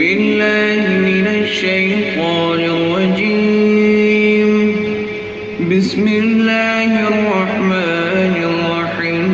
بالله من الشيطان الرجيم بسم الله الرحمن الرحيم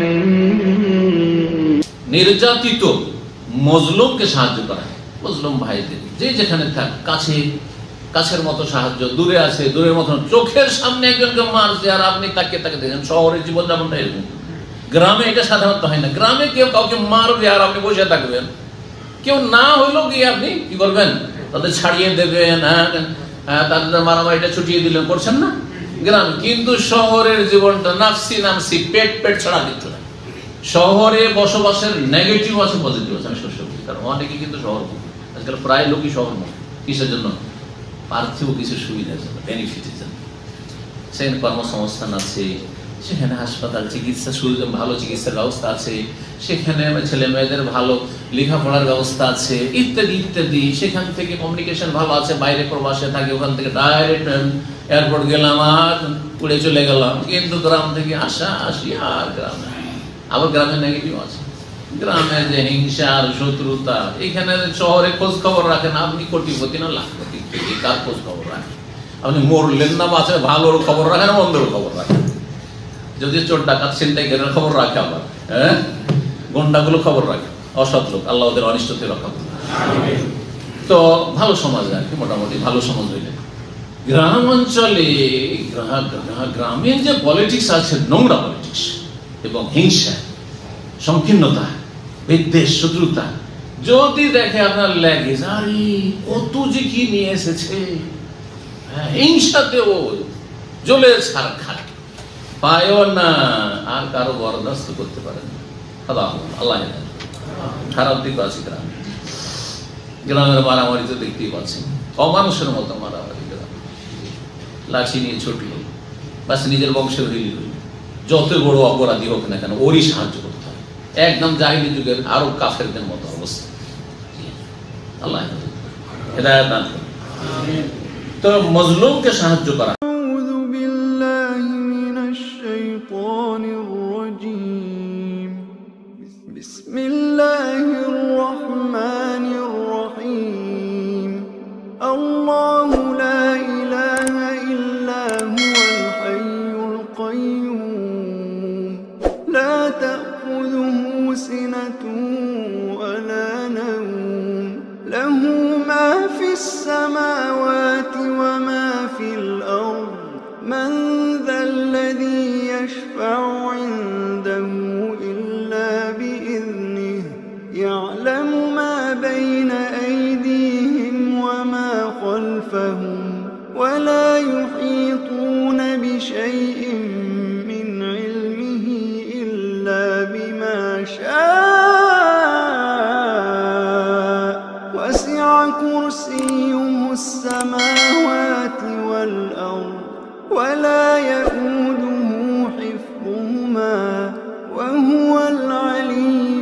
নির্যাতিত মজলুমকে সাহায্য করা, মজলুম ভাইদের যে যেখানে থাক, কাছের মতো সাহায্য, দূরে আছে দূরের মতো, চোখের সামনে একজনকে মারছে আর আপনি তাকে দেখেন। শহরের জীবনযাপনটা এরকম, গ্রামে এটা সাধারণত হয় না। গ্রামে কেউ কাউকে মারবে আর আপনি বসে থাকবেন, কেউ না হইলেও গিয়ে আপনি কি করবেন, তাদের ছাড়িয়ে দেবেন, তাদের মারামারিটা ছুটিয়ে দিলেন, করছেন না গ্রামে। কিন্তু শহরের জীবনটা নাফসি নামসি, পেট ছাড়া কিছু না। শহরে বসবাসের নেগেটিভ আছে, পজিটিভ আছে। আমি সবসময় বলি, কারণ অনেকে কিন্তু শহর, আজকাল প্রায় লোকই শহর নয়। কিসের জন্য? পার্থিব কিছু সুবিধার জন্য, বেনিফিটের জন্য। সেখানে কর্মসংস্থান আছে, সেখানে হাসপাতাল, চিকিৎসা, ভালো চিকিৎসার ব্যবস্থা আছে, সেখানে ছেলে মেয়েদের ভালো লেখাপড়ার ব্যবস্থা আছে, ইত্যাদি ইত্যাদি। সেখান থেকে কমিউনিকেশন ভালো আছে, বাইরে প্রবাসে থাকে, ওখান থেকে ডাইরেক্ট এয়ারপোর্ট গেলাম আর উড়ে চলে গেলাম। কিন্তু গ্রাম থেকে আসি আর গ্রামে আবার গ্রামের নেগেটিভ আছে। গ্রামে যে হিংসা আর শত্রুতা, এখানে শহরে খোঁজ খবর রাখেন আপনি কোটিপতি না লাখপতি, কার খোঁজ খবর রাখেন? আপনি মরলেন না বাঁচে, ভালোর খবর রাখেন, মন্দর খবর রাখেন। যদি চোর ডাকাত ছিনতাইকারীর খবর রাখে, আবার গন্ডাগুলো খবর রাখে, অসৎ লোক, আল্লাহ ওদের অনিষ্ট থেকে রক্ষা করবে। তো ভালো সমাজ আর কি, মোটামুটি ভালো সমাজ হইলে। গ্রাম অঞ্চলে গ্রামের যে পলিটিক্স আছে, নোংরা পলিটিক্স এবং হিংসা, সংকীর্ণতা, বিদ্বেষ, শত্রুতা, যদি দেখে আপনার লাগে আরে কত যে কি নিয়ে এসেছে, হিংসাতেও জ্বলে ছাড় খায়, পায়ও না, আর কারো বরদাস্ত করতে পারে না। আল্লাহ খারাপ দিক আছে গ্রামে। গ্রামের মারামারি তো দেখতেই পাচ্ছেন, অমানুষের মতো মারামারি। গ্রামে লাঠি নিয়ে ছুটল, বাস নিজের বংশের হইল, যত বড় অপরাধী হোক না কেন ওরই সাহায্য করতে হয়। একদম জাহিলি যুগের আরো কাফেরদের মতো অবস্থা। আল্লাহ হেদায়েত দান করুন। তো মজলুমকে সাহায্য করা। بسم الله الرحمن الرحيم الله لا إله إلا هو الحي القيوم لا تأخذه سنة ولا نوم له ما في السماوات وما في الأرض من ذا الذي يشفع عنده إلا بإذنه يعلم ما بين أيديهم وما خلفهم ولا يحيطون بشيء من علمه إلا بما شاء وسع كرسيه السماوات والأرض ولا يؤوده حفظهما وهو العلي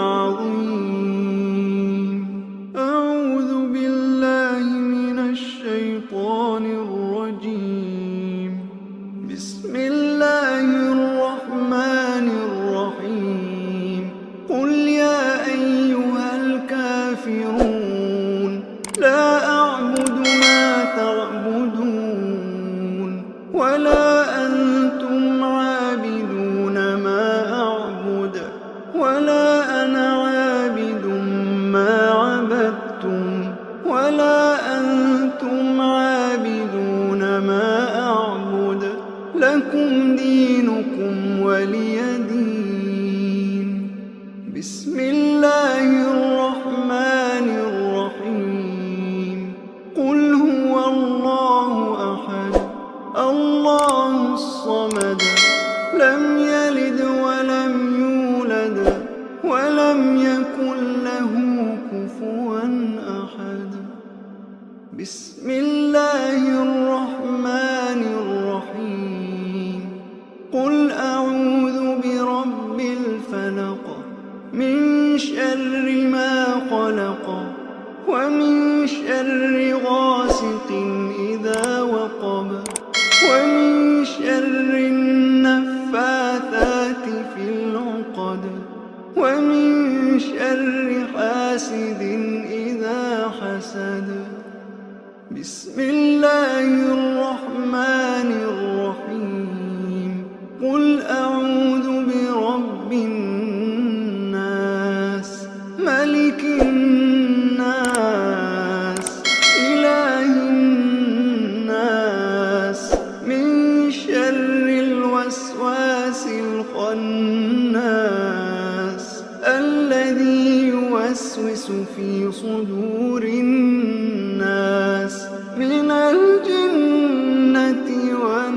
العظيم أعوذ بالله من الشيطان الرجيم بسم الله الرحمن الرحيم قل يا أيها الكافرون لا أعبد ما تعبدون ولا أنتم عابدون ما أعبد ولا أنا عابد ما عبدتم ولا أنتم عابدون ما أعبد لكم دينكم ولي دين بسم الله الرحمن الرحيم قل هو الله أحد الله الصمد لم يلد ولم يولد ولم يكن له كفوا أحد بسم الله الرحمن الرحيم قل أعوذ برب الفلق من شر ما خلق ومن شر غاسق إذا وقب ومن شر النفاثات في العقد ومن شر حاسد إذا حسد حسد بسم الله الرحمن الرحيم قل أعوذ برب الناس ملك الناس إله الناس من شر الوسواس الخناس الذي يوسوس في صدور الناس من الجنة والناس